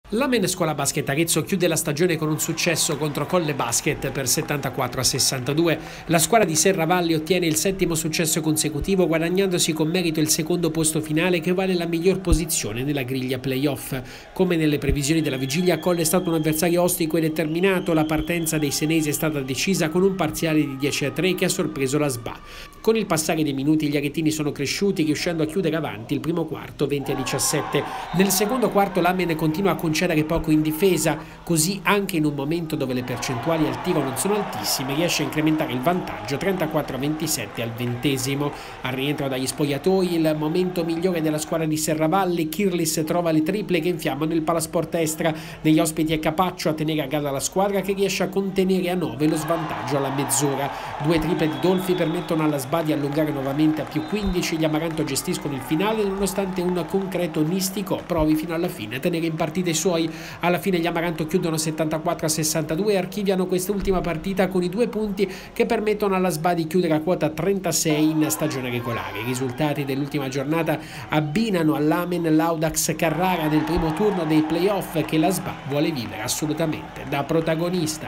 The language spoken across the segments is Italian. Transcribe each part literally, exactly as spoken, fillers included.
L'Amen Scuola Basket Arezzo chiude la stagione con un successo contro Colle Basket per settantaquattro a sessantadue. La squadra di Serravalle ottiene il settimo successo consecutivo, guadagnandosi con merito il secondo posto finale che vale la miglior posizione nella griglia playoff. Come nelle previsioni della vigilia, Colle è stato un avversario ostico e determinato. La partenza dei senesi è stata decisa con un parziale di dieci a tre che ha sorpreso la S B A. Con il passare dei minuti gli aretini sono cresciuti, riuscendo a chiudere avanti il primo quarto venti a diciassette. Nel secondo quarto l'Amen continua a concedere poco in difesa, così anche in un momento dove le percentuali al tiro non sono altissime riesce a incrementare il vantaggio trentaquattro a ventisette al ventesimo. Al rientro dagli spogliatoi, il momento migliore della squadra di Serravalle, Kirlis trova le triple che infiammano il palasport Estra. Negli ospiti è Capaccio a tenere a galla la squadra, che riesce a contenere a nove lo svantaggio alla mezz'ora. Due triple di Dolfi permettono alla S B A di allungare nuovamente a più quindici. Gli Amaranto gestiscono il finale nonostante un concreto Nistico provi fino alla fine a tenere in partita i suoi. Alla fine gli Amaranto chiudono settantaquattro a sessantadue e archiviano quest'ultima partita con i due punti che permettono alla S B A di chiudere a quota trentasei in stagione regolare. I risultati dell'ultima giornata abbinano all'Amen l'Audax Carrara nel primo turno dei playoff che la S B A vuole vivere assolutamente da protagonista.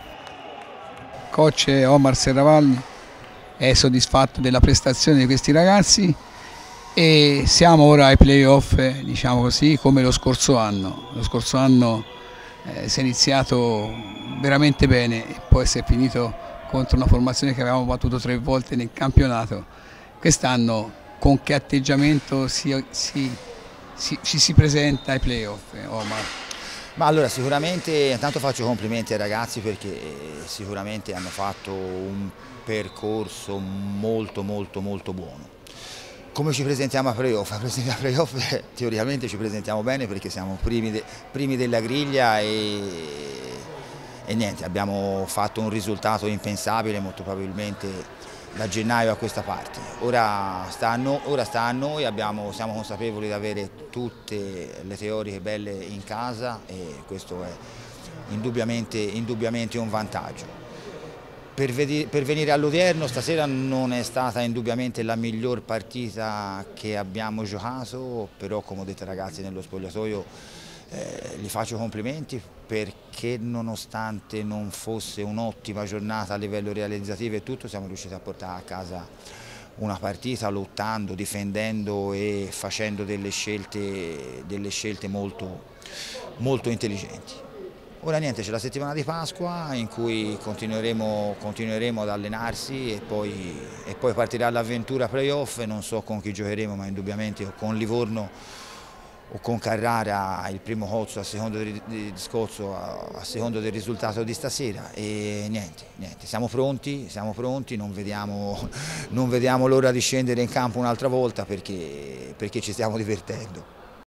Coach Omar Serravalle è soddisfatto della prestazione di questi ragazzi e siamo ora ai playoff, diciamo così, come lo scorso anno. Lo scorso anno eh, si è iniziato veramente bene e poi si è finito contro una formazione che avevamo battuto tre volte nel campionato. Quest'anno con che atteggiamento si, si, si, ci si presenta ai playoff, Omar? Ma allora sicuramente intanto faccio complimenti ai ragazzi perché sicuramente hanno fatto un percorso molto molto molto buono. Come ci presentiamo a playoff? A playoff teoricamente ci presentiamo bene perché siamo primi, de, primi della griglia e, e niente, abbiamo fatto un risultato impensabile molto probabilmente da gennaio a questa parte. Ora sta a, no, ora sta a noi, abbiamo, siamo consapevoli di avere tutte le teoriche belle in casa e questo è indubbiamente, indubbiamente un vantaggio. Per, per venire all'odierno, stasera non è stata indubbiamente la miglior partita che abbiamo giocato, però come ho detto ai ragazzi nello spogliatoio eh, gli faccio complimenti perché nonostante non fosse un'ottima giornata a livello realizzativo e tutto, siamo riusciti a portare a casa una partita lottando, difendendo e facendo delle scelte, delle scelte molto, molto intelligenti. Ora niente, c'è la settimana di Pasqua in cui continueremo, continueremo ad allenarsi e poi, e poi partirà l'avventura playoff. Non so con chi giocheremo, ma indubbiamente o con Livorno o con Carrara il primo cozzo a secondo del, di Scozzo a, a secondo del risultato di stasera e niente, niente, siamo pronti, siamo pronti, non vediamo, non vediamo l'ora di scendere in campo un'altra volta perché, perché ci stiamo divertendo.